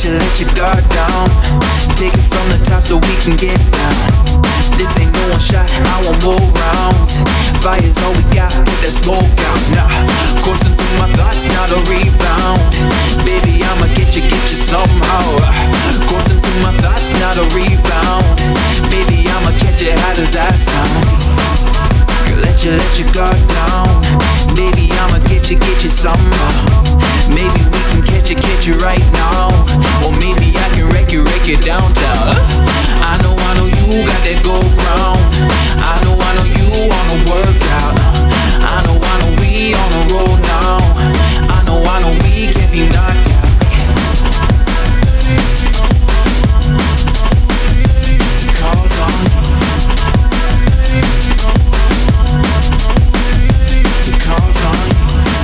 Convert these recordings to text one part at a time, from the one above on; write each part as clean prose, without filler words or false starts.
let your guard down. Take it from the top so we can get down. This ain't no one shot, I want more rounds. Fire's all we got, put that smoke out. Nah, coursing through my thoughts, not a rebound. Baby, I'ma get you somehow. Coursing through my thoughts, not a rebound. Baby, I'ma catch it, how does that sound? Girl, let your guard down. Baby, I'ma get you somehow. Maybe we can catch you right now. Or maybe I can wreck you downtown. I know you got that gold crown. I know you wanna work out. I know we on the road now. I know we can't be knocked out. Calls on you. Calls on you.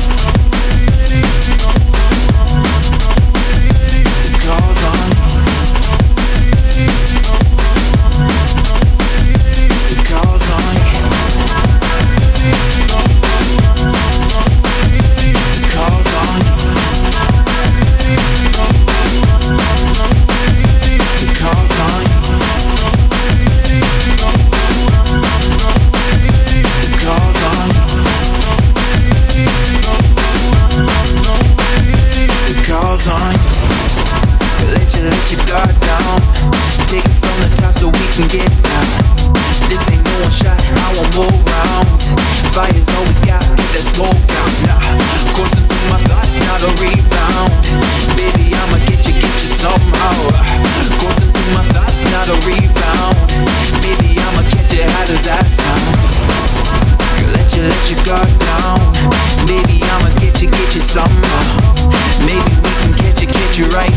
Can get down. This ain't no one shot, I want more rounds. Fire's all we got, get that smoke out. Nah, coursing through my thoughts, not a rebound. Baby, I'ma get you somehow. Coursing through my thoughts, not a rebound. Baby, I'ma catch it, how does that sound? Girl, let your guard down. Baby, I'ma get you somehow. Maybe we can catch you right